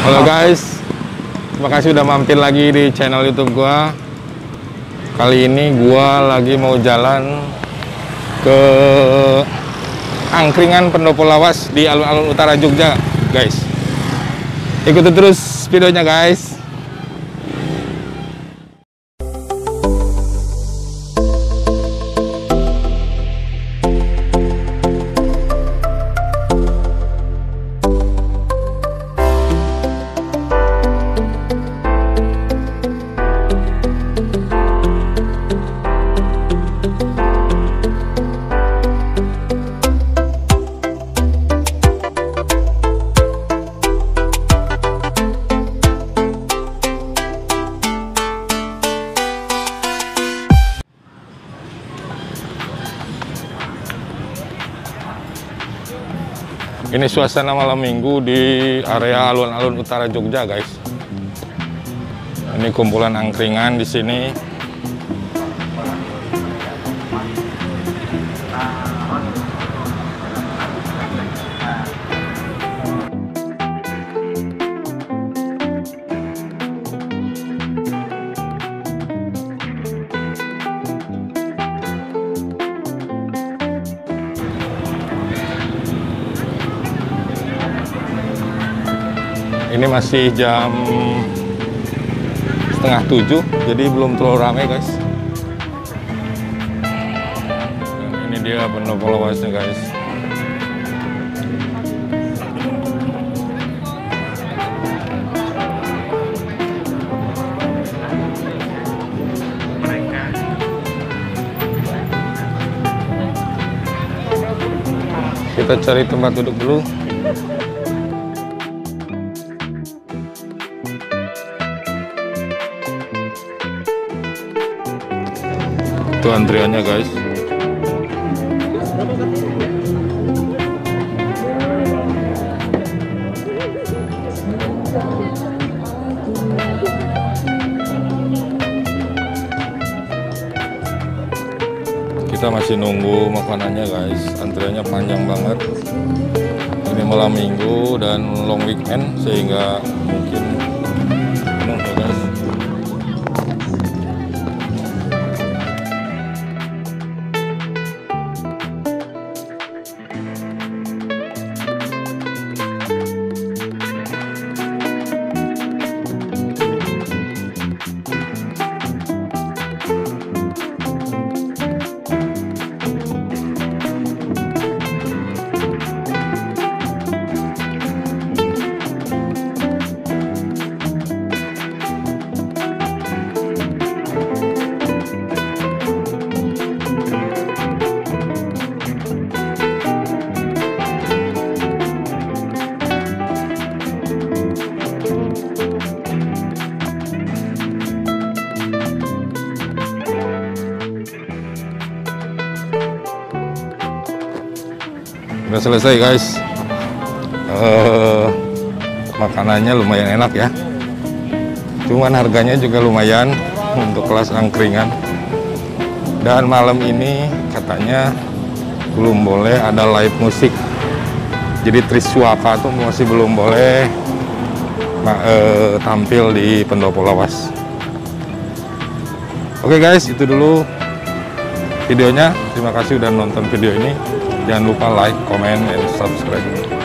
Halo guys, terima kasih udah mampir lagi di channel YouTube gua. Kali ini gua lagi mau jalan ke angkringan Pendopo Lawas di alun-alun utara Jogja, guys. Ikuti terus videonya, guys. Ini suasana malam minggu di area alun-alun utara Jogja, guys. Ini kumpulan angkringan di sini. Ini masih jam 6:30, jadi belum terlalu ramai, guys. Dan ini dia Pendopo Lawasnya, guys. Kita cari tempat duduk dulu. Itu antriannya, guys. Kita masih nunggu makanannya, guys. Antriannya panjang banget. Ini malam minggu dan long weekend, sehingga mungkin penuh ya, guys. Udah selesai, guys. Makanannya lumayan enak ya. Cuman harganya juga lumayan untuk kelas angkringan. Dan malam ini katanya belum boleh ada live musik. Jadi Triswaka tuh masih belum boleh tampil di Pendopo Lawas. Oke, guys, itu dulu videonya. Terima kasih udah nonton video ini. Jangan lupa like, comment, and subscribe.